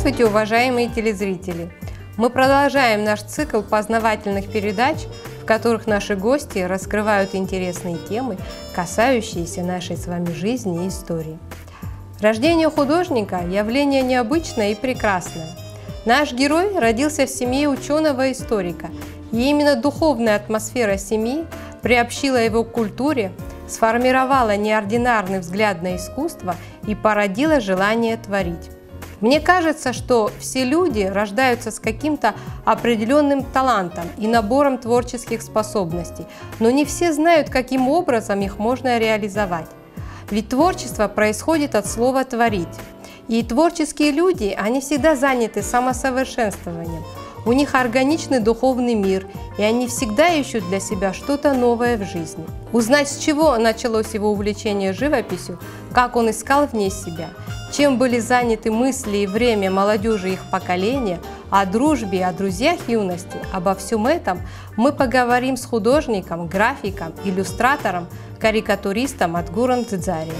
Здравствуйте, уважаемые телезрители! Мы продолжаем наш цикл познавательных передач, в которых наши гости раскрывают интересные темы, касающиеся нашей с вами жизни и истории. Рождение художника – явление необычное и прекрасное. Наш герой родился в семье ученого-историка, и именно духовная атмосфера семьи приобщила его к культуре, сформировала неординарный взгляд на искусство и породила желание творить. Мне кажется, что все люди рождаются с каким-то определенным талантом и набором творческих способностей, но не все знают, каким образом их можно реализовать. Ведь творчество происходит от слова «творить». И творческие люди, они всегда заняты самосовершенствованием. У них органичный духовный мир, и они всегда ищут для себя что-то новое в жизни. Узнать, с чего началось его увлечение живописью, как он искал в ней себя, чем были заняты мысли и время молодежи их поколения, о дружбе, о друзьях юности, обо всем этом мы поговорим с художником, графиком, иллюстратором, карикатуристом Адгуром Дзидзарием.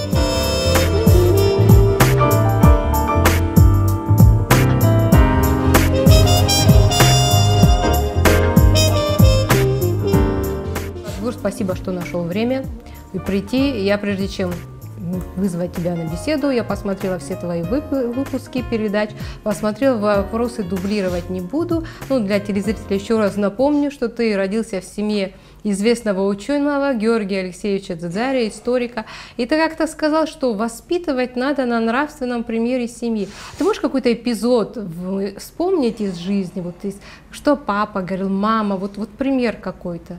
Спасибо, что нашел время прийти. Я, прежде чем вызвать тебя на беседу, я посмотрела все твои выпуски передач, посмотрела вопросы, дублировать не буду. Для телезрителей еще раз напомню, что ты родился в семье известного ученого Георгия Алексеевича Дзидзария, историка. И ты как-то сказал, что воспитывать надо на нравственном примере семьи. Ты можешь какой-то эпизод вспомнить из жизни, что папа говорил, мама, вот пример какой-то?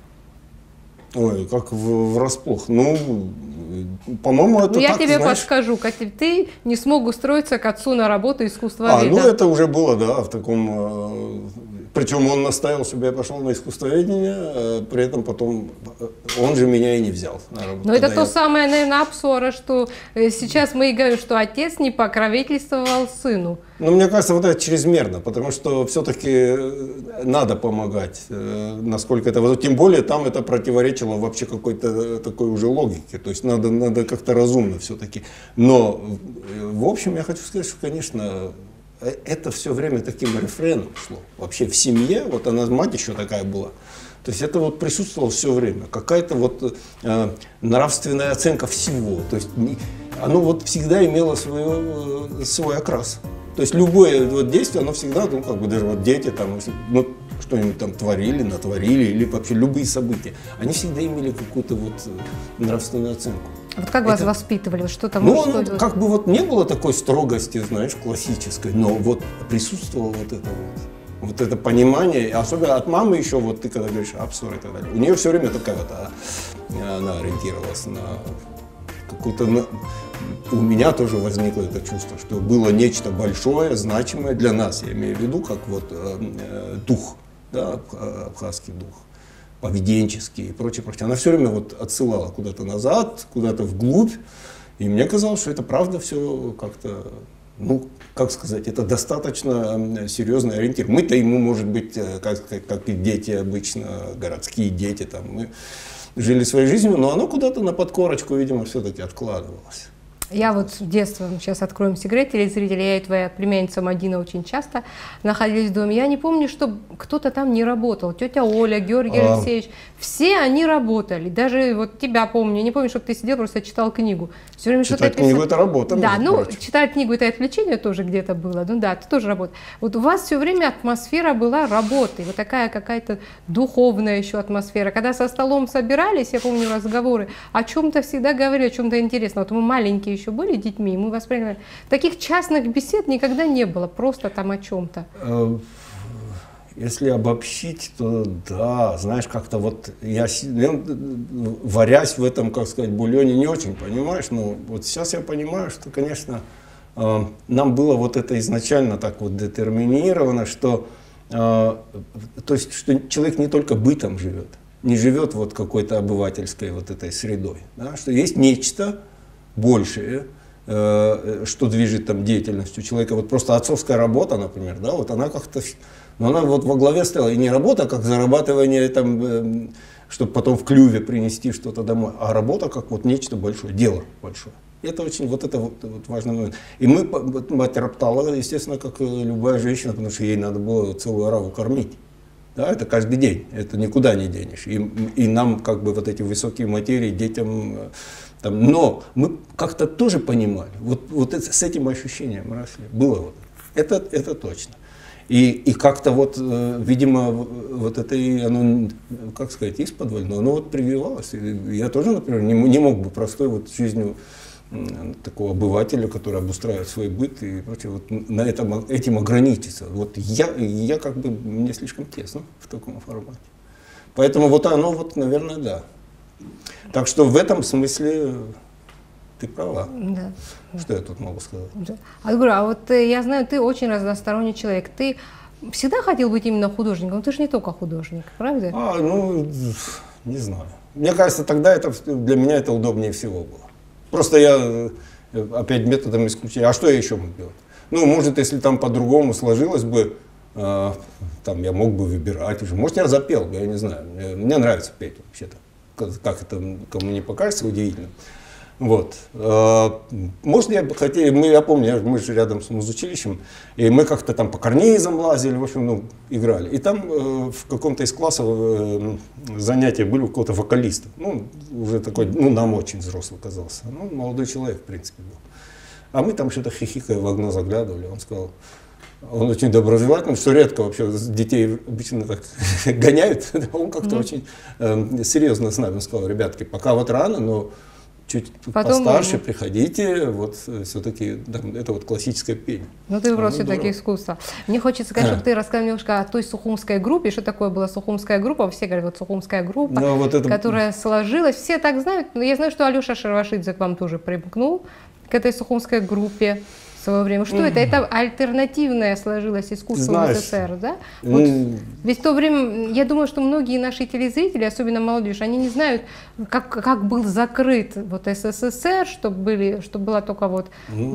Ой, как врасплох. По-моему, это я так, тебе знаешь... подскажу, как ты не смог устроиться к отцу на работу искусствоведа. Это уже было, да, в таком... Причем он наставил, чтобы я пошел на искусствоведение, при этом потом он же меня и не взял на работу. Но это то самое, наверное, обсора, что сейчас мы и говорим, что отец не покровительствовал сыну. Мне кажется, вот это чрезмерно, потому что все-таки надо помогать, насколько это... Тем более там это противоречило вообще какой-то такой уже логике, то есть надо как-то разумно все-таки. Но, в общем, я хочу сказать, что, конечно... Это все время таким рефреном шло. Вообще в семье, она мать еще такая была. То есть это присутствовало все время. Какая-то нравственная оценка всего. То есть оно всегда имело свой окрас. То есть любое действие, оно всегда, даже дети там, что-нибудь там творили, натворили, или вообще любые события, они всегда имели какую-то нравственную оценку. Как вас воспитывали? Что там? Не было такой строгости, знаешь, классической, но присутствовало это понимание, особенно от мамы еще, ты когда говоришь обсор и так далее, у нее все время такая она ориентировалась на какую-то, у меня тоже возникло это чувство, что было нечто большое, значимое для нас, я имею в виду, как дух, да, абхазский дух, поведенческие и прочее. Она все время отсылала куда-то назад, куда-то вглубь. И мне казалось, что это правда все как-то, это достаточно серьезный ориентир. Мы-то ему, может быть, как и дети обычно, городские дети, мы жили своей жизнью, но оно куда-то на подкорочку, видимо, все-таки откладывалось. Я с детства, сейчас откроем секрет, телезрители, я и твоя племянница Мадина очень часто находились в доме. Я не помню, что кто-то там не работал. Тетя Оля, Георгий Алексеевич, все они работали. Даже тебя помню, не помню, чтобы ты сидел, просто читал книгу. Все время читать книгу – это работа. Да, читать книгу – это отвлечение тоже где-то было. Да, это тоже работа. У вас все время атмосфера была работы, такая какая-то духовная еще атмосфера. Когда со столом собирались, я помню разговоры, о чем-то всегда говорили, о чем-то интересном. Мы маленькие еще были детьми, мы воспринимали. Таких частных бесед никогда не было, просто там о чем-то. Если обобщить, то да, знаешь, как-то я, варясь в этом, бульоне, не очень понимаешь, но сейчас я понимаю, что, конечно, нам было это изначально так детерминировано, что, то есть, что человек не только бытом живет, не живет какой-то обывательской этой средой, да, что есть нечто большее, что движет деятельностью человека. Просто отцовская работа, например, да, она как-то, она во главе стояла, и не работа как зарабатывание, чтобы потом в клюве принести что-то домой, а работа как нечто большое, дело большое. Это очень вот важный момент. И мать роптала, естественно, как любая женщина, потому что ей надо было целую ораву кормить. Да, это каждый день, это никуда не денешь. И нам как бы вот эти высокие материи, детям... Там, но мы как-то тоже понимали, вот с этим ощущением росли. Было вот это точно. И как-то вот, видимо, вот это и оно, как сказать, исподволь, но оно вот прививалось. И я тоже, например, не мог бы простой вот жизнью такого обывателя, который обустраивает свой быт и прочее, вот на этим ограничиться. Вот я как бы, мне слишком тесно в таком формате. Поэтому вот оно, вот, наверное, да. Так что в этом смысле ты права. Да. Что я тут могу сказать? Да. А вот я знаю, ты очень разносторонний человек. Ты всегда хотел быть именно художником? Ты же не только художник, правда? Ну, не знаю. Мне кажется, тогда для меня это удобнее всего было. Просто я опять методом исключения. А что я еще мог делать? Ну, может, если там по-другому сложилось бы, там я мог бы выбирать уже. Может, я запел бы, я не знаю. Мне нравится петь вообще-то. Как это кому не покажется удивительно. Вот. Может, я хотел, я помню, мы же рядом с музучилищем, и мы как-то там по карнизам лазили, в общем, ну, играли. И там в каком-то из классов занятия были у какого-то вокалиста. Ну, уже такой, ну, нам очень взрослый казался. Ну, молодой человек, в принципе, был. А мы там что-то хихикая в окно заглядывали, он сказал, он очень доброжелательный, что редко вообще детей обычно так гоняют. Он как-то очень серьезно с нами сказал, ребятки, пока вот рано, но чуть постарше приходите, вот все-таки это вот классическое пение. Ну ты выбрал все-таки искусство. Мне хочется сказать, чтобы ты рассказал немножко о той сухумской группе, что такое была сухумская группа, все говорят, вот сухумская группа, вот это... которая сложилась, все так знают, но я знаю, что Алеша Шарвашидзе к вам тоже примкнул, к этой сухумской группе. В свое время. Что это? Это альтернативное сложилось искусство в СССР, да? Вот ведь в то время, я думаю, что многие наши телезрители, особенно молодежь, они не знают, как был закрыт вот СССР, чтобы была только вот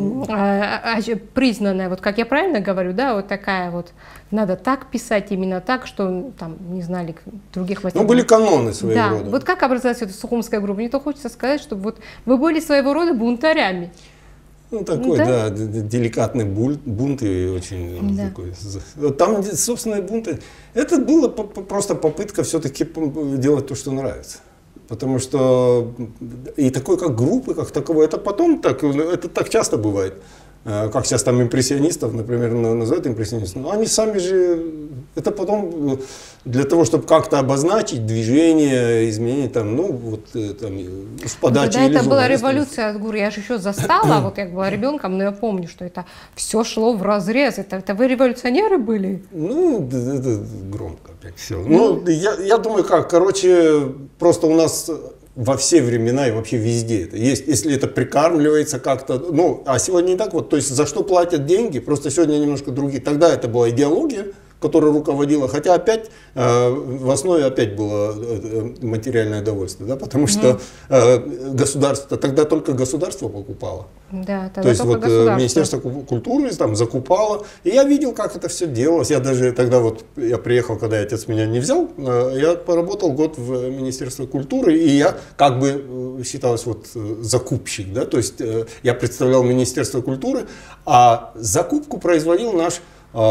признанная, вот как я правильно говорю, да, вот такая вот, надо так писать, именно так, что там не знали других мастеров. Ну, были каноны своего рода. Вот как образовалась эта сухумская группа? Мне то хочется сказать, чтобы вот вы были своего рода бунтарями. Ну, такой, да, деликатный бунт и очень такой. Там собственные бунты. Это была просто попытка все-таки делать то, что нравится. Потому что и такой, как группы, как таковой, это потом так, это так часто бывает. Как сейчас там импрессионистов, например, называют импрессионистами, но они сами же, это потом для того, чтобы как-то обозначить движение, изменения, там, ну, вот, там, с подачи. Когда это была революция, я же еще застала, вот я была ребенком, но я помню, что это все шло в разрез. Это вы революционеры были? Ну, это громко опять все. Ну, я думаю, короче, просто у нас... во все времена и вообще везде это есть, если это прикармливается как-то, ну, а сегодня не так вот, то есть за что платят деньги, просто сегодня немножко другие, тогда это была идеология, которая руководила, хотя опять в основе опять было материальное довольствие, да, потому что государство, тогда только государство покупало. Да, то есть вот Министерство культуры там закупало, и я видел, как это все делалось. Я даже тогда вот, я приехал, когда отец меня не взял, я поработал год в Министерстве культуры, и я как бы считалось вот закупщик, да, то есть я представлял Министерство культуры, а закупку производил наш,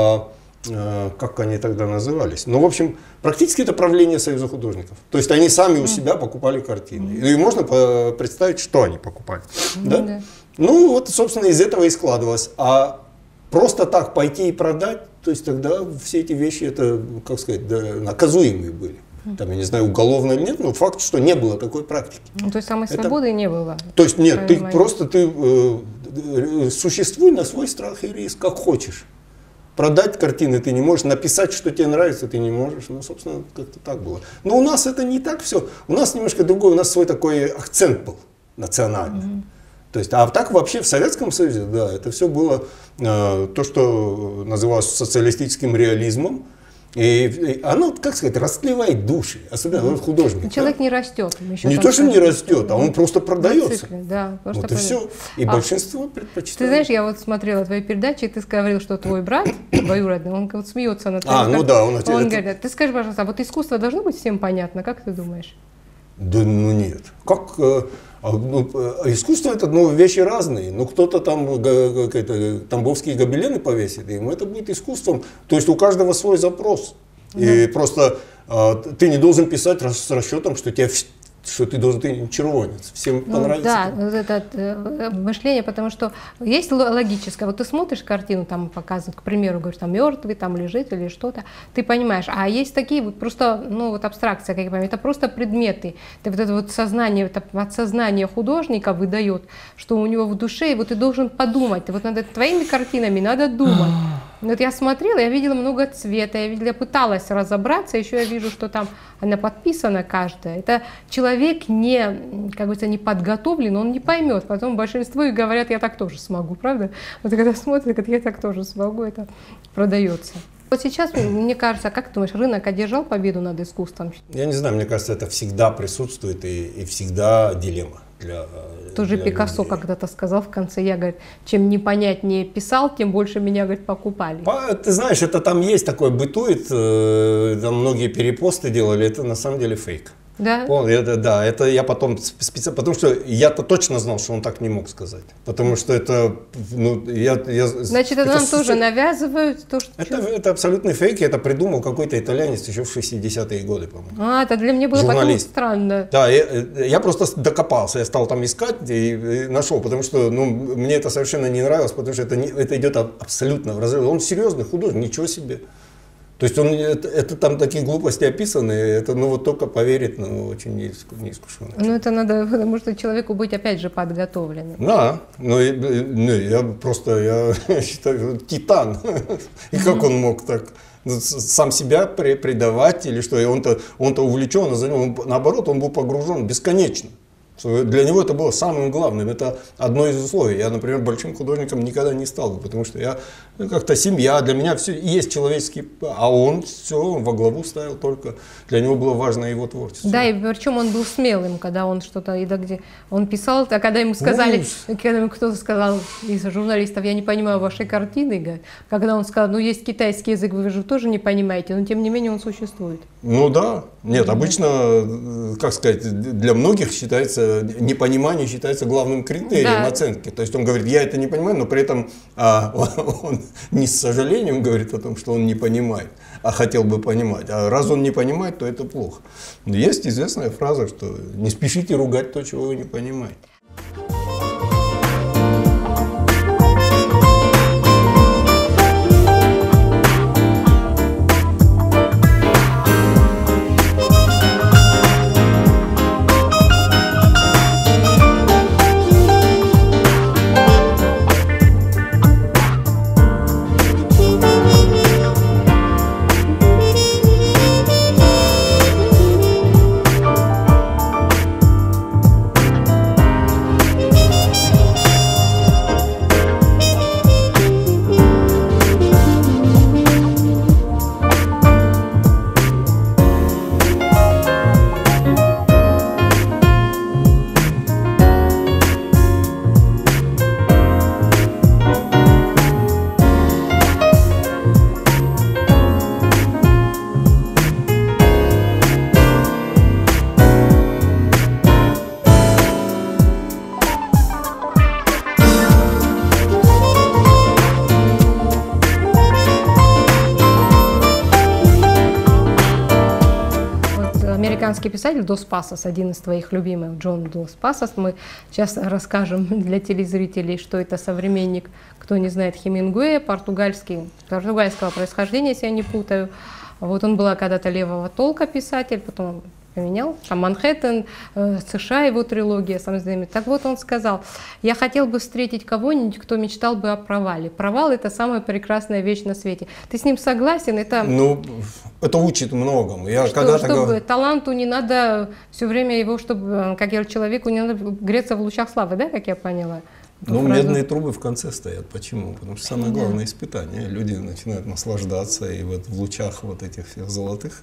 как они тогда назывались, ну, в общем, практически это правление Союза художников. То есть они сами у себя покупали картины. И можно представить, что они покупали. Да? Ну, вот, собственно, из этого и складывалось. А просто так пойти и продать, то есть тогда все эти вещи, это, как сказать, наказуемые были. Там, я не знаю, уголовно или нет, но факт, что не было такой практики. Ну, то есть самой свободы не было. То есть нет, ты просто существуй на свой страх и риск, как хочешь. Продать картины ты не можешь, написать, что тебе нравится, ты не можешь. Ну, собственно, как-то так было. Но у нас это не так все. У нас немножко другой, у нас свой такой акцент был национальный. То есть, а так вообще в Советском Союзе, да, это все было то, что называлось социалистическим реализмом. И оно, как сказать, растлевает души, особенно художник. Человек не растет. Не то, что не растет, а он просто продается. Да, просто вот и все. И большинство предпочитает. Ты знаешь, я вот смотрела твои передачи, и ты говорил, что твой брат, двоюродный, он вот смеется над тобой. Ну да, он говорит, ты скажи, пожалуйста, а вот искусство должно быть всем понятно, как ты думаешь? Да ну нет. Как Искусство это вещи разные. Ну, кто-то там тамбовские гобелены повесит, и ему это будет искусством. То есть у каждого свой запрос. И просто ты не должен писать с расчетом, что ты должен, ты червонец, всем понравится. Да, вот это мышление, потому что есть логическое. Вот ты смотришь картину, там показывают, к примеру, говоришь, там мертвый, там лежит или что-то, ты понимаешь. А есть такие вот просто, абстракция, как я понимаю, это просто предметы. Это вот это вот сознание, это подсознание художника выдает, что у него в душе, и вот ты должен подумать. Вот над твоими картинами надо думать. Вот я смотрела, я видела много цвета, я пыталась разобраться, еще я вижу, что там она подписана каждая. Это человек не подготовлен, он не поймет. Потом большинство и говорят, я так тоже смогу, правда? Вот когда смотрят, говорят, я так тоже смогу, это продается. Вот сейчас, мне кажется, как ты думаешь, рынок одержал победу над искусством? Я не знаю, мне кажется, это всегда присутствует и всегда дилемма. Тоже Пикассо когда-то сказал в конце, говорит, чем непонятнее писал, тем больше меня, говорит, покупали. Ты знаешь, это там есть такое, бытует, там многие перепосты делали, это на самом деле фейк. Да? Да, это я потом специально, потому что я-то точно знал, что он так не мог сказать. Потому что это, Значит, это нам тоже навязывают то, что... Это абсолютный фейк, это придумал какой-то итальянец еще в 60-е годы, по-моему. Это для меня было потом странно. Да, я просто докопался, я стал там искать и нашел, потому что мне это совершенно не нравилось, потому что это идет абсолютно в разрыв. Он серьезный художник, ничего себе. То есть это там такие глупости описаны, это только поверит, очень неискушенный. Это надо, потому что человеку быть опять же подготовленным. Да, я считаю, титан. И как он мог так сам себя предавать или что? И он-то увлечен, наоборот, он был погружен бесконечно. Для него это было самым главным, это одно из условий. Я, например, большим художником никогда не стал бы, потому что я как-то семья, для меня все есть человеческий, а он все во главу ставил только, для него было важно его творчество. Да, и причем он был смелым, когда он что-то, где он писал, а когда ему сказали, когда ему кто-то сказал из журналистов, я не понимаю вашей картины, когда он сказал, есть китайский язык, вы же тоже не понимаете, но тем не менее он существует. Да, нет, обычно, как сказать, для многих считается, непонимание считается главным критерием оценки. То есть он говорит, я это не понимаю, но при этом он не с сожалением говорит о том, что он не понимает, а хотел бы понимать. А раз он не понимает, то это плохо. Но есть известная фраза, что не спешите ругать то, чего вы не понимаете. Американский писатель Дос Пасос, один из твоих любимых, Джон Дос Пасос. Мы сейчас расскажем для телезрителей, что это современник, кто не знает, Хемингуэя, португальского происхождения, если я не путаю. Вот он был когда-то левого толка писатель, потом поменял, там «Манхэттен», США, его трилогия, сам знаменитый. Так вот он сказал, я хотел бы встретить кого-нибудь, кто мечтал бы о провале. Провал — это самая прекрасная вещь на свете. Ты с ним согласен? Это... это учит многому. Чтобы таланту не надо все время его, чтобы, как я человеку, не надо греться в лучах славы, да, как я поняла? Медные трубы в конце стоят. Почему? Потому что самое главное испытание. Люди начинают наслаждаться, и вот в лучах вот этих всех золотых,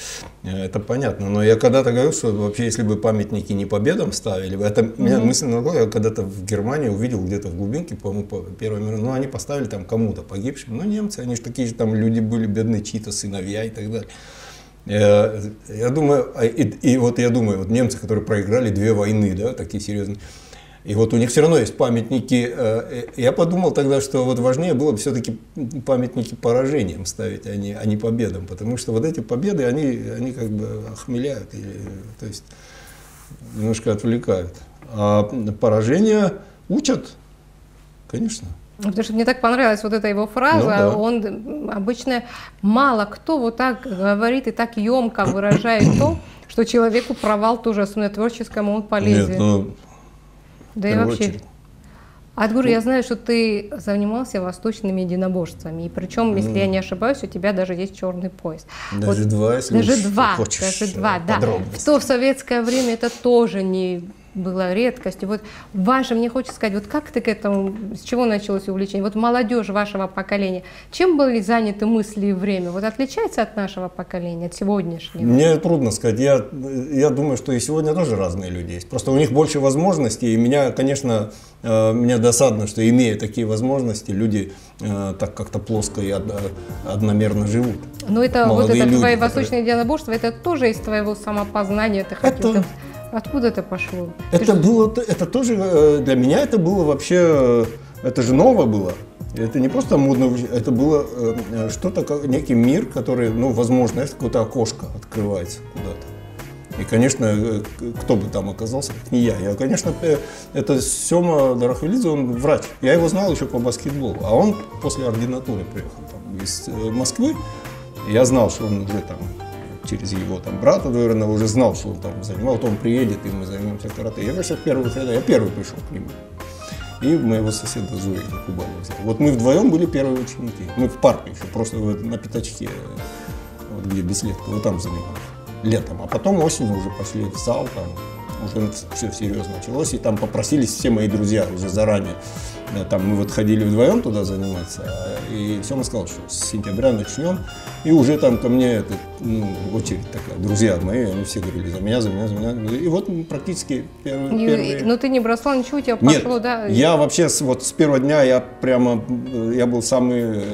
это понятно. Но я когда-то говорил, что вообще, если бы памятники не победам ставили, это меня мысль навела, я когда-то в Германии увидел где-то в глубинке, по-моему, Первой мировой, они поставили там кому-то погибшим, немцы, они же такие же там люди были, бедные чьи-то сыновья и так далее. Я думаю, и вот я думаю, вот немцы, которые проиграли 2 войны, да, такие серьезные, и вот у них все равно есть памятники. Я подумал тогда, что вот важнее было бы все-таки памятники поражениям ставить, а не победам, потому что вот эти победы, они как бы охмеляют, то есть немножко отвлекают. А поражения учат, конечно. Потому что мне так понравилась вот эта его фраза, Ну, да. он обычно мало кто вот так говорит и так емко выражает то, что человеку провал тоже, особенно творческому, он полезен. Нет, ну, Да и первую вообще. очередь. Адгур, я знаю, что ты занимался восточными единоборствами, и причем, если я не ошибаюсь, у тебя даже есть черный пояс. Даже 2, если Даже уж 2, хочешь даже 2, да. подробностей. В советское время это тоже не было редкостью. Вот ваше, мне хочется сказать, вот как ты к этому, с чего началось увлечение? Вот молодежь вашего поколения, чем были заняты мысли и время? Вот отличается от нашего поколения, от сегодняшнего? Мне трудно сказать. Я думаю, что и сегодня тоже разные люди есть. Просто у них больше возможностей. И меня, конечно, мне досадно, что, имея такие возможности, люди так как-то плоско и одномерно живут. Но это Молодые вот это люди, твои которые- восточные единоборства, это тоже из твоего самопознания ты хотел. Это- Откуда это пошло? Это тоже для меня это было вообще, это же ново было. Это не просто модно, это было что-то, некий мир, который, ну, возможно, это какое-то окошко открывается куда-то. И, конечно, кто бы там оказался, как не я. Я, конечно, это Сема Дарахвилидзе, он врач. Я его знал еще по баскетболу. А он после ординатуры приехал там, из Москвы. Я знал, что он уже там через его там брата двоюродного уже знал, что он там занимал. Вот он приедет, и мы займемся карате. Я, конечно, я первый пришел к нему. И моего соседа Зои на Кубани взял. Вот мы вдвоем были первые ученики. Мы в парке еще, просто на пятачке, вот где Беследка, вот там занимались. Летом. А потом осенью уже пошли в зал, там уже все серьезно началось. И там попросились все мои друзья уже заранее. Там мы вот ходили вдвоем туда заниматься. И Сема сказал, что с сентября начнем. И уже там ко мне очередь такая. Друзья мои, они все говорили за меня, за меня, за меня. И вот практически первые... Но ты не бросал ничего, у тебя Нет, пошло, да? я вообще вот с первого дня я был самый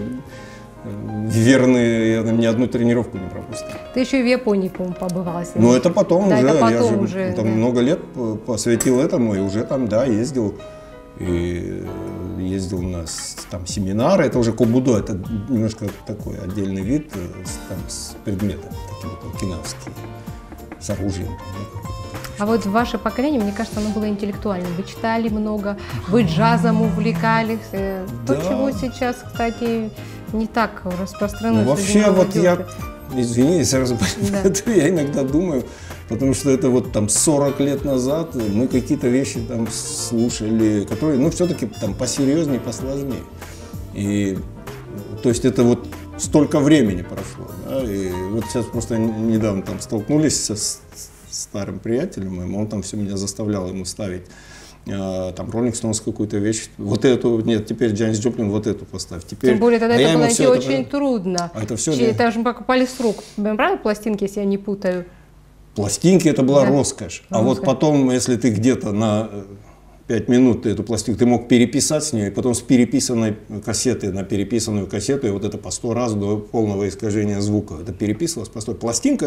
верный, я ни одну тренировку не пропустил. Ты еще и в Японии, по-моему, побывал. если Ну не- это потом Да, уже, это я потом же уже, там да. много лет посвятил этому, и уже там, да, ездил. И ездил на там семинары, это уже кобудо, это немножко такой отдельный вид, с предметами, такие вот окинавские, с оружием. А вот ваше поколение, мне кажется, оно было интеллектуальным. Вы читали много, вы джазом увлекались. То, Да. чего сейчас, кстати, не так распространено. Ну, среди вообще, вот молодежи. извини, я сразу я иногда думаю, потому что это вот там 40 лет назад мы какие-то вещи там слушали, которые, ну, все-таки там посерьезнее, посложнее. И, то есть это вот столько времени прошло, да, и вот сейчас просто недавно там столкнулись с старым приятелем моим, он там все меня заставлял ему ставить там Роллинг Стоунс какую-то вещь, вот эту, нет, теперь Джанис Джоплин, вот эту поставь. Теперь, Тем более тогда это я было ему найти всё очень трудно. А это все, Это же покупали с рук. Правильно, пластинки, если я не путаю? Пластинки это была Да. роскошь. А вот потом, если ты где-то на 5 минут ты эту пластинку, ты мог переписать с нее, и потом с переписанной кассеты на переписанную кассету, и вот это по 100 раз до полного искажения звука. Это переписывалось по 100. Пластинка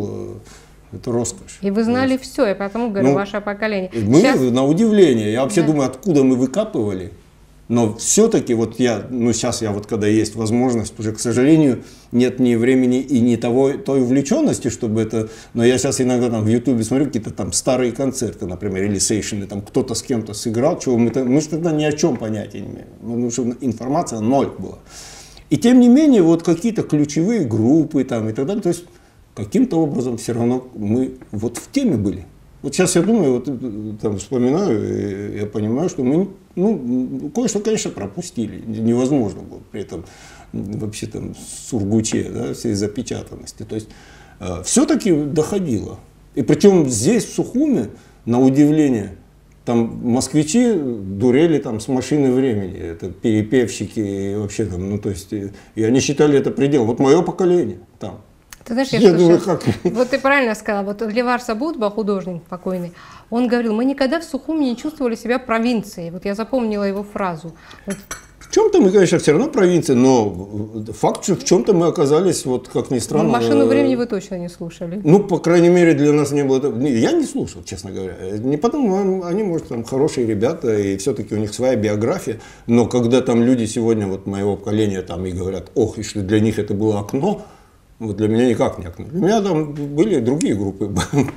это роскошь. И вы знали все, я потому говорю, Ну, ваше поколение. Мы, Сейчас- на удивление, я вообще Да. думаю, откуда мы выкапывали. Но все-таки вот сейчас я вот когда есть возможность, уже, к сожалению, нет ни времени и ни той увлеченности, чтобы это... Но я сейчас иногда там в Ютубе смотрю какие-то там старые концерты, например, или сейшены, там кто-то с кем-то сыграл, чего мы же тогда ни о чем понятия не имеем, потому что информация ноль была. И тем не менее, вот какие-то ключевые группы там и так далее, то есть каким-то образом все равно мы вот в теме были. Вот сейчас я думаю, вот там вспоминаю, и я понимаю, что мы, кое-что, конечно, пропустили. Невозможно было при этом вообще там сургуче, да, всей запечатанности. То есть все-таки доходило. И причем здесь, в Сухуме, на удивление, там москвичи дурели там с машины времени, это перепевщики и вообще там, то есть, и они считали это предел. Вот мое поколение там. Ты знаешь, Я думаю, как... Вот ты правильно сказала, вот Левар Сабудба, художник покойный, он говорил, мы никогда в Сухуми не чувствовали себя провинцией. Вот я запомнила его фразу. Вот В чем-то мы, конечно, все равно провинция, но факт, что в чем-то мы оказались, вот как ни странно... Но «Машину времени» вы точно не слушали. Ну, по крайней мере, для нас не было... Я не слушал, честно говоря. Не потому, они, может, там хорошие ребята, и все-таки у них своя биография, но когда там люди сегодня, вот моего поколения, там и говорят, ох, и что для них это было окно, вот для меня никак не окно. Для меня там были другие группы,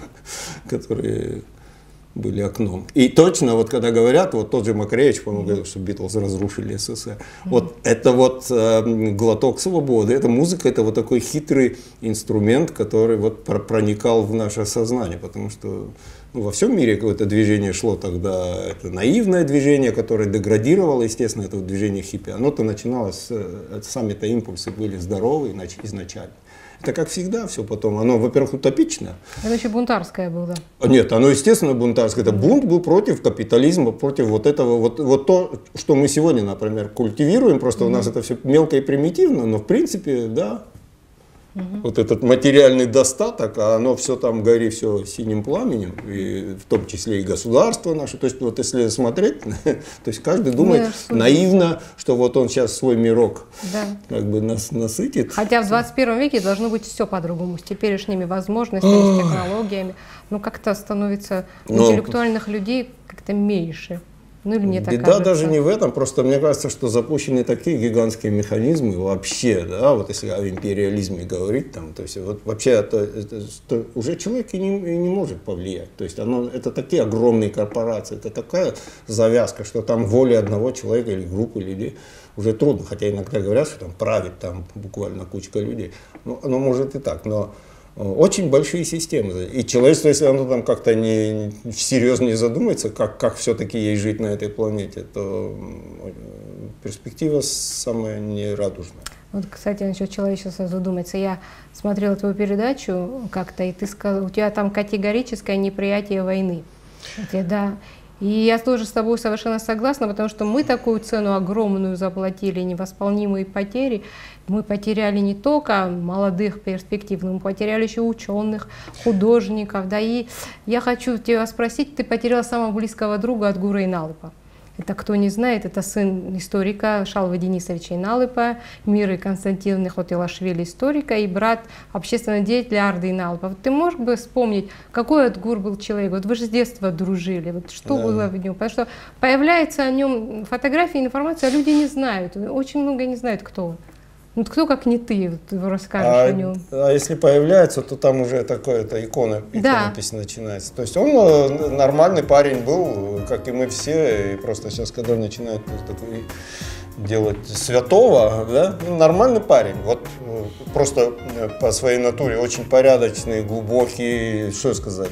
которые... были окном. И точно, вот когда говорят, вот тот же Макаревич, по-моему, говорил, что Битлз разрушили СССР. Вот это вот глоток свободы, эта музыка, это вот такой хитрый инструмент, который вот проникал в наше сознание, потому что во всем мире какое-то движение шло тогда, это наивное движение, которое деградировало, естественно, это движение хиппи. Оно-то начиналось, сами-то импульсы были здоровые изначально. Это как всегда все потом. Оно, во-первых, утопично. Это еще бунтарское было. Нет, оно, естественно, бунтарское. Это бунт был против капитализма, против вот этого. Вот то, что мы сегодня, например, культивируем, просто у нас это все мелко и примитивно, но в принципе, да, вот этот материальный достаток, а оно все там горит все синим пламенем, и в том числе и государство наше. То есть вот если смотреть, то есть каждый думает наивно, что вот он сейчас свой мирок как бы насытит. Хотя в 21 веке должно быть все по-другому, с теперешними возможностями, с технологиями. Ну как-то становится интеллектуальных людей как-то меньше. Ну, или мне так беда кажется. даже не в этом, просто мне кажется, что запущены такие гигантские механизмы вообще, да, вот если о империализме говорить, там, то есть вот вообще это уже человек и не может повлиять, то есть это такие огромные корпорации, это такая завязка, что там воля одного человека или группы людей уже трудно, хотя иногда говорят, что там правит там буквально кучка людей, ну, оно может и так, но очень большие системы. И человечество, если оно там как-то всерьез не задумается, как все-таки ей жить на этой планете, то перспектива самая нерадужная. Вот, кстати, насчет человечества задуматься. Я смотрела твою передачу как-то, и ты сказал, у тебя там категорическое неприятие войны. Да. И я тоже с тобой совершенно согласна, потому что мы такую цену огромную заплатили, невосполнимые потери. Мы потеряли не только молодых перспективных, мы потеряли еще ученых, художников. Да, и я хочу тебя спросить, ты потеряла самого близкого друга от Гура Иналыпа. Это, кто не знает, это сын историка Шалвы Денисовича Иналыпа, Миры Константиновны Хотилашвили, историка, и брат общественного деятеля Арды Иналыпа. Вот ты можешь бы вспомнить, какой Адгур был человек? Вот вы же с детства дружили, вот что было в нем? Потому что появляется о нем фотографии, информация, а люди не знают, очень много не знают, кто он. Ну, кто, как не ты, вот, расскажешь о нем. А если появляется, то там уже такое-то иконопись начинается. То есть он нормальный парень был, как и мы все, и просто сейчас, когда начинают такой делать святого, да, ну, нормальный парень. Вот просто по своей натуре очень порядочный, глубокий, что сказать,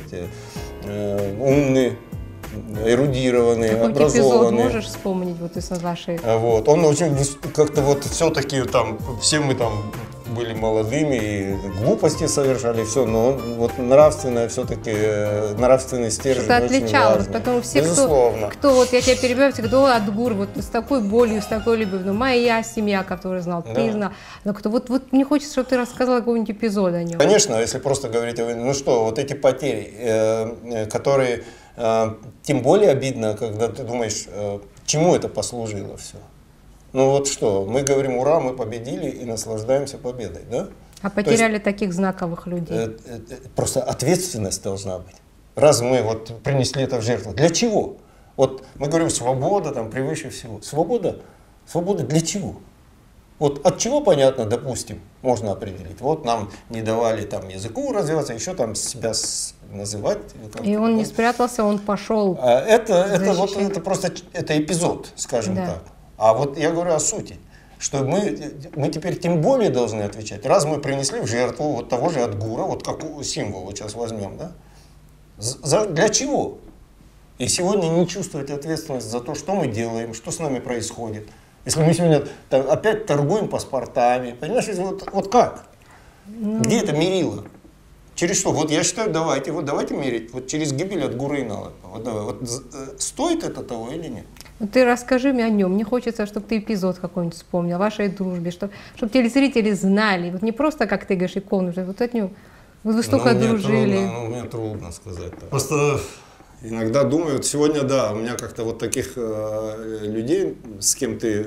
умный, эрудированный, образованный. Эпизод можешь вспомнить вот из вашей? Вот. Он очень как-то вот все-таки там, все мы там были молодыми и глупости совершали, все, но он вот нравственное все-таки, нравственный стержень что-то очень отличалось, важный. потому все, безусловно. кто вот я тебя перебиваю, всегда Адгур, вот с такой болью, с такой любовью, моя семья, которую знал, ты знал, но кто, вот мне хочется, чтобы ты рассказала какой-нибудь эпизод о нем. Конечно, если просто говорить, ну что, вот эти потери, которые тем более обидно, когда ты думаешь, чему это послужило все. Ну вот что, мы говорим, ура, мы победили и наслаждаемся победой, да? А потеряли таких знаковых людей. Просто ответственность должна быть. Раз мы вот принесли это в жертву, для чего? Вот мы говорим, свобода там превыше всего. Свобода для чего? Вот от чего, понятно, допустим, можно определить. Вот нам не давали там языку развиваться, еще там себя называть. И он не спрятался, он пошел. Это просто это эпизод, скажем так. А вот я говорю о сути, что мы теперь тем более должны отвечать. Раз мы принесли в жертву вот того же Адгура, вот как символ вот сейчас возьмем, да? Для чего? И сегодня не чувствовать ответственность за то, что мы делаем, что с нами происходит. Если мы сегодня опять торгуем паспортами, понимаешь, вот как? Где это мерило? Через что? Вот я считаю, давайте мерить. Вот через гибель Адгура Иналыпа. Вот стоит это того или нет? Ты расскажи мне о нем. Мне хочется, чтобы ты эпизод какой-нибудь вспомнил, о вашей дружбе, чтобы телезрители знали. Вот не просто, как ты говоришь, икону, вот от него. Вы столько дружили. Мне трудно сказать. Просто иногда думаю, вот сегодня, да, у меня как-то вот таких людей, с кем ты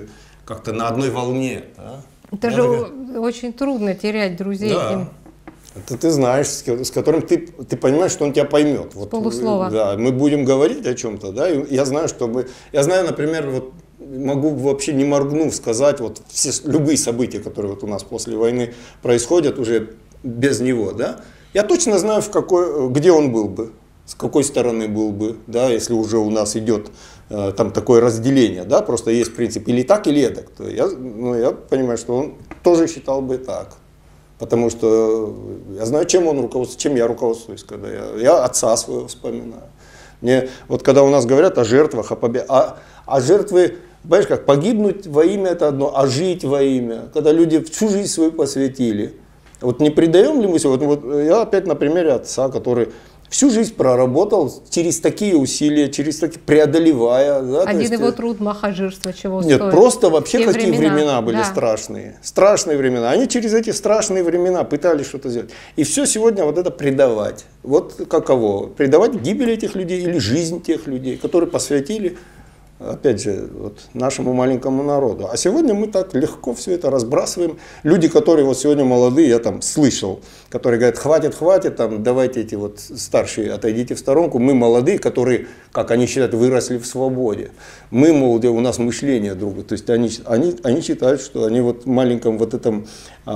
как-то на одной волне. Да? Это же очень трудно терять друзей. Да. Это ты знаешь, с которым ты понимаешь, что он тебя поймет. Вот, полуслова. Да, мы будем говорить о чем-то, да, и я знаю, я знаю, например, вот могу вообще не моргнув сказать, вот любые события, которые вот у нас после войны происходят уже без него, да, я точно знаю, где он был бы, с какой стороны был бы, да, если уже у нас идет там такое разделение, да, просто есть принцип или так, или эдак, то я понимаю, что он тоже считал бы так. Потому что я знаю, чем я руководствуюсь, когда я отца своего вспоминаю. Мне, вот когда у нас говорят о жертвах, о победе, а жертвы, понимаешь, как погибнуть во имя это одно, а жить во имя, когда люди всю жизнь свою посвятили. Вот не предаем ли мы сегодня, вот я опять на примере отца, который всю жизнь проработал через такие усилия, преодолевая. Да, один его труд махажирства чего нет, стоит. просто вообще какие времена были да. страшные. Страшные времена. Они через эти страшные времена пытались что-то сделать. И все сегодня вот это предавать. Вот каково? Предавать гибель этих людей или жизнь тех людей, которые посвятили, опять же, вот нашему маленькому народу. А сегодня мы так легко все это разбрасываем. Люди, которые вот сегодня молодые, я там слышал, которые говорят, хватит, там, давайте эти вот старшие отойдите в сторонку. Мы молодые, которые, как они считают, выросли в свободе. Мы молодые, у нас мышление другое. То есть они считают, что они вот в маленьком вот этом,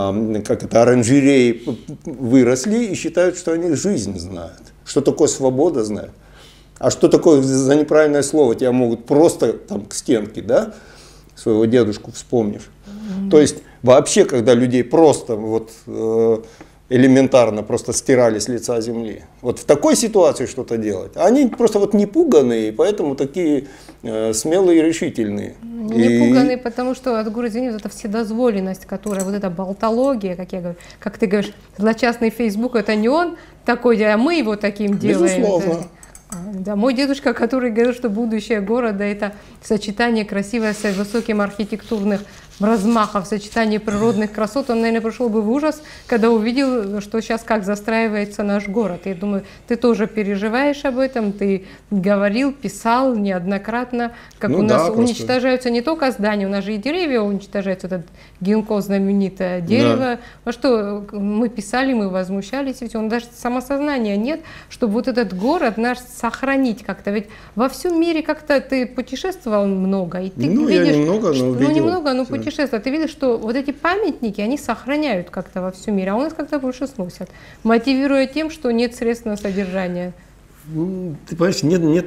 оранжерее выросли и считают, что они жизнь знают. Что такое свобода знают. А что такое за неправильное слово? Тебя могут просто там к стенке, да, своего дедушку вспомнишь. То есть вообще, когда людей просто вот элементарно просто стирали с лица земли. Вот в такой ситуации что-то делать. Они просто вот не пуганные, поэтому такие смелые и решительные. Не пуганные, потому что, от города извини, вот эта вседозволенность, которая, вот эта болтология, как я говорю, как ты говоришь, злочастный Facebook, это не он такой, а мы его таким делаем. Безусловно. Да, мой дедушка, который говорил, что будущее города – это сочетание красивое с высоким архитектурных размахов, сочетание природных красот, он, наверное, пришел бы в ужас, когда увидел, что сейчас как застраивается наш город. Я думаю, ты тоже переживаешь об этом, ты говорил, писал неоднократно, как у нас уничтожаются не только здания, у нас же и деревья уничтожаются, этот гинко знаменитое дерево. Да. Что мы писали, мы возмущались, ведь он даже самосознания нет, чтобы вот этот город наш сохранить как-то. Ведь во всем мире как-то ты путешествовал много, и ты видишь, я немного, но увидел. Немного, но путешествовал. Ты видишь, что вот эти памятники, они сохраняют как-то во всем мире, а у нас как-то больше сносят, мотивируя тем, что нет средств на содержание. Ты понимаешь,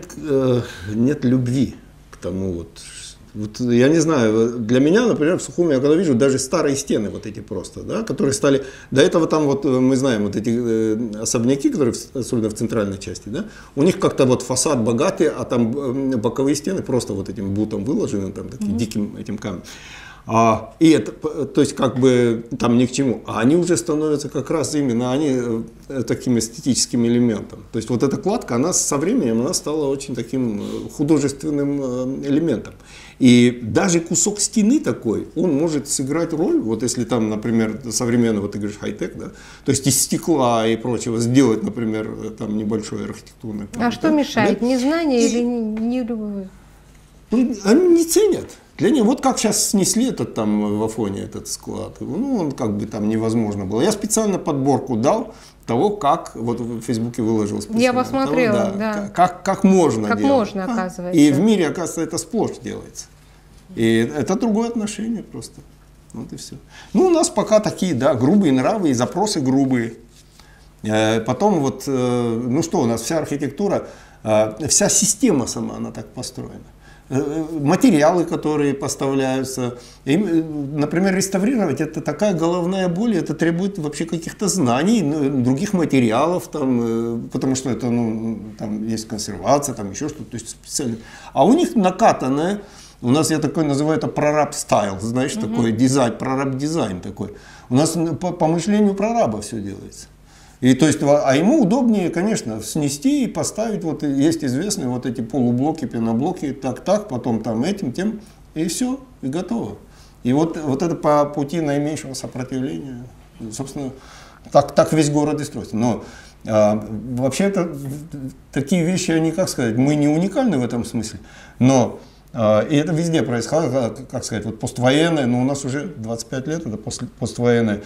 нет любви к тому вот. Вот я не знаю, для меня, например, в Сухуми, я когда вижу даже старые стены вот эти просто, да, которые стали, до этого там вот мы знаем вот эти особняки, которые особенно в центральной части, да, у них как-то вот фасад богатый, а там боковые стены просто вот этим бутом выложены, там таким диким этим камнем. И это, то есть как бы там ни к чему, а они уже становятся как раз именно они таким эстетическим элементом. То есть вот эта кладка, она со временем она стала очень таким художественным элементом. И даже кусок стены такой, он может сыграть роль, вот если там, например, современный, вот ты говоришь, хай-тек, да, то есть из стекла и прочего сделать, например, там небольшой архитектурный. А что мешает, да? Незнание или не любовь? Они не ценят. Для них, вот как сейчас снесли этот там в Афоне этот склад, ну он как бы там невозможно было. Я специально подборку дал того, как, вот в Фейсбуке выложил специально. Я посмотрела, того, да. Как можно как делать. Можно, оказывается. И в мире, оказывается, это сплошь делается. И это другое отношение просто. Вот и все. Ну, у нас пока такие, да, грубые нравы и запросы грубые. Потом вот, ну что у нас, вся архитектура, вся система сама, она так построена. Материалы, которые поставляются. И, например, реставрировать это такая головная боль, это требует вообще каких-то знаний, других материалов, там, потому что это, ну, там есть консервация, там еще что-то. То есть специально. А у них накатанное, у нас, я такой называю это прораб стайл, знаешь, такой дизайн, прораб дизайн такой. У нас по мышлению прораба все делается. И, то есть, а ему удобнее, конечно, снести и поставить, вот есть известные вот эти полублоки, пеноблоки, так, потом там этим, тем, и все, и готово. И вот это по пути наименьшего сопротивления, собственно, так весь город и строится. Но вообще-то такие вещи, они, как сказать, мы не уникальны в этом смысле, но И это везде происходило, как сказать, вот поствоенное, но у нас уже 25 лет, это поствоенное.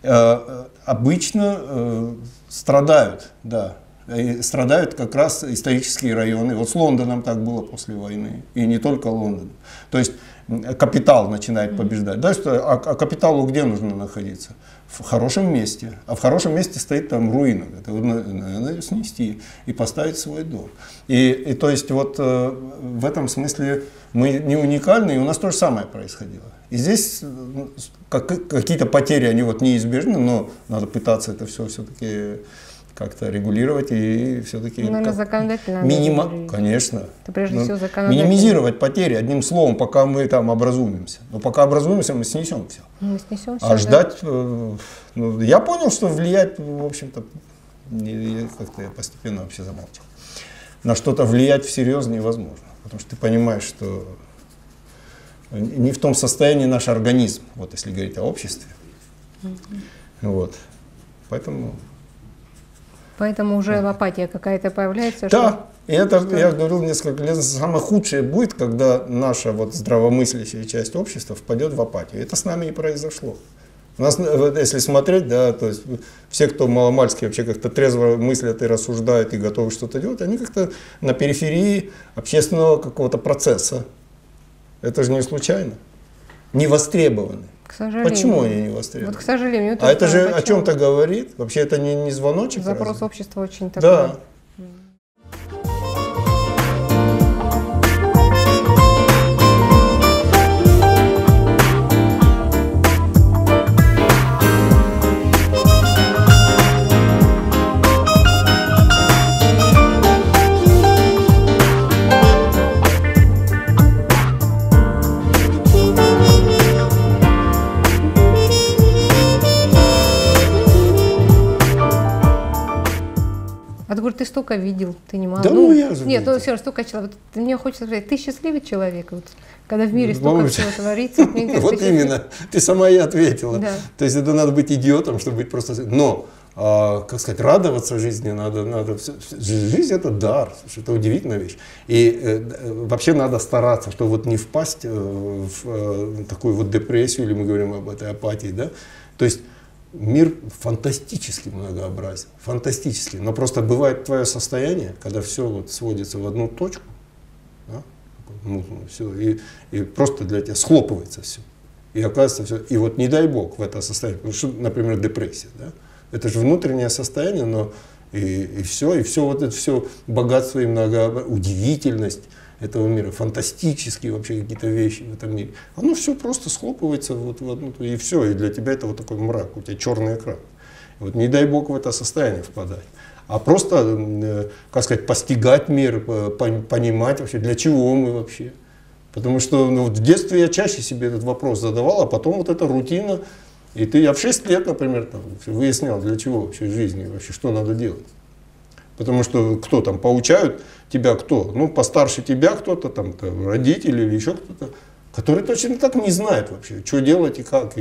Обычно страдают, да. И страдают как раз исторические районы. Вот с Лондоном так было после войны. И не только Лондон. То есть капитал начинает побеждать. Да, а капиталу где нужно находиться? В хорошем месте. А в хорошем месте стоит там руина. Это надо снести и поставить свой дом. И то есть вот в этом смысле мы не уникальны, и у нас то же самое происходило. И здесь какие-то потери, они вот неизбежны, но надо пытаться это все-таки как-то регулировать и все-таки законодательно конечно, это прежде всего законодательно. Минимизировать потери, одним словом, пока мы там образумимся. Но пока образумимся, мы снесем все. Мы снесем все, а ждать, я понял, что влиять, в общем-то, как-то я постепенно вообще замолчал. На что-то влиять всерьез невозможно, потому что ты понимаешь, что не в том состоянии наш организм, вот если говорить о обществе. Вот. Поэтому уже апатия какая-то появляется. Да, и это, я говорил несколько лет, самое худшее будет, когда наша вот здравомыслящая часть общества впадет в апатию. Это с нами и произошло. У нас, если смотреть, да, то есть все, кто маломальски вообще как-то трезво мыслят и рассуждают и готовы что-то делать, они как-то на периферии общественного какого-то процесса. Это же не случайно. Не востребованы. К сожалению. Почему они не востребованы? Вот, к сожалению. А это же о чем-то говорит. Вообще это не звоночек. Запрос общества очень такой. Да. Ты столько видел, ты не мало. Да, я же нет, все, столько человек. Мне хочется сказать, ты счастливый человек, вот, когда в мире столько всего творится. Вот именно, ты сама и ответила. То есть это надо быть идиотом, чтобы быть просто... Но, как сказать, радоваться жизни надо. Жизнь — это дар, это удивительная вещь. И вообще надо стараться, чтобы вот не впасть в такую вот депрессию, или мы говорим об этой апатии, да? То есть мир фантастически многообразен, фантастически. Но просто бывает твое состояние, когда все вот сводится в одну точку, да? Все, и просто для тебя схлопывается все. И оказывается все. И вот не дай бог в это состояние, потому что, например, депрессия, да? Это же внутреннее состояние, но и все вот это все богатство и многообразие, удивительность этого мира, фантастические вообще какие-то вещи в этом мире. Оно все просто схлопывается вот в одну, и все, и для тебя это вот такой мрак, у тебя черный экран. Вот не дай бог в это состояние впадать. А просто, как сказать, постигать мир, понимать вообще, для чего мы вообще. Потому что вот в детстве я чаще себе этот вопрос задавал, а потом вот эта рутина. И я в 6 лет, например, там, выяснял, для чего вообще в жизни, вообще, что надо делать. Потому что кто там, поучают тебя кто? Ну, постарше тебя кто-то, там, родители или еще кто-то, который точно так не знает вообще, что делать и как.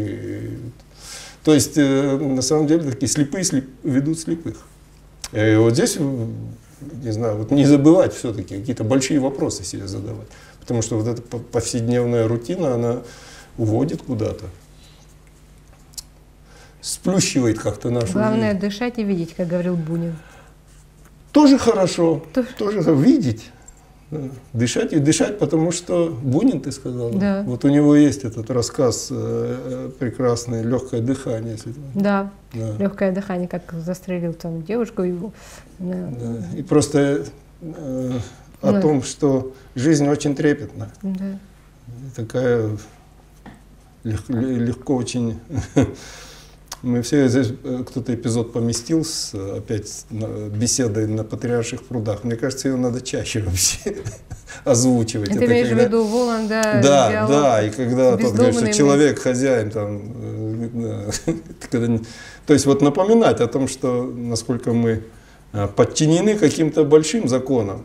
То есть, на самом деле, такие слепые ведут слепых. И вот здесь, не знаю, вот не забывать все-таки какие-то большие вопросы себе задавать. Потому что вот эта повседневная рутина, она уводит куда-то. Сплющивает как-то нашу Главное жизнь. Дышать и видеть, как говорил Бунин. Тоже хорошо, тоже видеть, дышать и дышать, потому что Бунин, ты сказала, да. Вот у него есть этот рассказ прекрасный «Легкое дыхание». Если да, «Легкое дыхание», как застрелил там девушку его. Да. И просто о том, что жизнь очень трепетна, такая легко очень... Мы все здесь, кто-то эпизод поместил опять с беседой на Патриарших прудах. Мне кажется, ее надо чаще вообще озвучивать. Это имеешь в виду Воланда? Да, и когда тот говорит, что человек хозяин там, то есть вот напоминать о том, что насколько мы подчинены каким-то большим законам.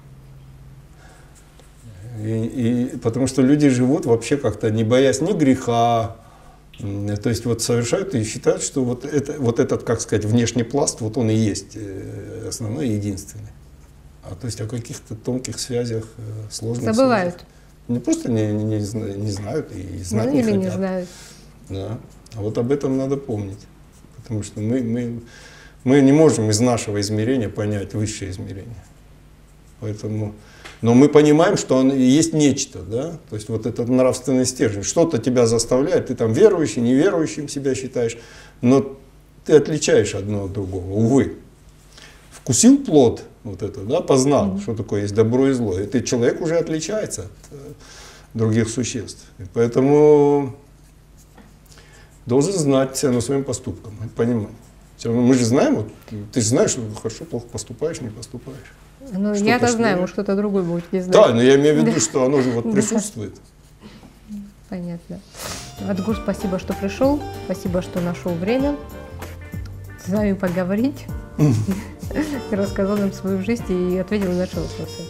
И потому что люди живут вообще как-то не боясь ни греха. То есть вот совершают и считают, что вот этот, как сказать, внешний пласт, вот он и есть основной и единственный. А то есть о каких-то тонких связях, сложных забывают. Связях. Не просто не знают и знать Ну, не или хотят. не знают. Да. А вот об этом надо помнить. Потому что мы не можем из нашего измерения понять высшее измерение. Поэтому, но мы понимаем, что есть нечто, да? То есть вот этот нравственный стержень. Что-то тебя заставляет, ты там верующий, неверующим себя считаешь, но ты отличаешь одно от другого, увы. Вкусил плод, вот это, да, познал, что такое есть добро и зло. И ты, человек уже отличается от других существ. И поэтому должен знать цену своим поступкам, понимать. Все равно мы же знаем, вот, ты же знаешь, что хорошо, плохо поступаешь, не поступаешь. Ну, Что-то я-то знаю, что- может, кто-то другой будет не знать. Да, но я имею в виду, Да. что оно же вот Да. присутствует. Понятно. Адгур, спасибо, что пришел, спасибо, что нашел время с нами поговорить. И рассказал нам свою жизнь и ответил на наши вопросы.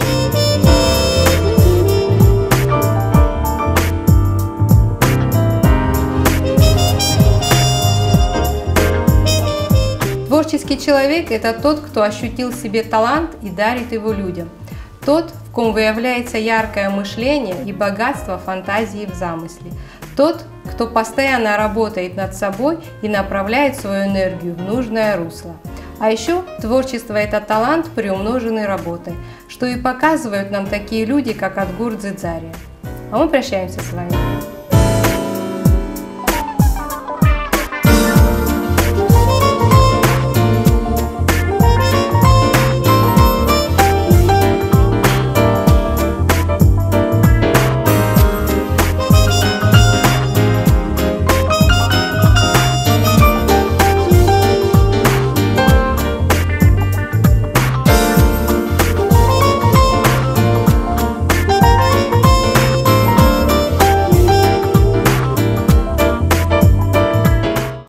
Творческий человек – это тот, кто ощутил в себе талант и дарит его людям. Тот, в ком выявляется яркое мышление и богатство фантазии в замысле. Тот, кто постоянно работает над собой и направляет свою энергию в нужное русло. А еще творчество – это талант, приумноженный работой, что и показывают нам такие люди, как Адгур Дзидзария. А мы прощаемся с вами.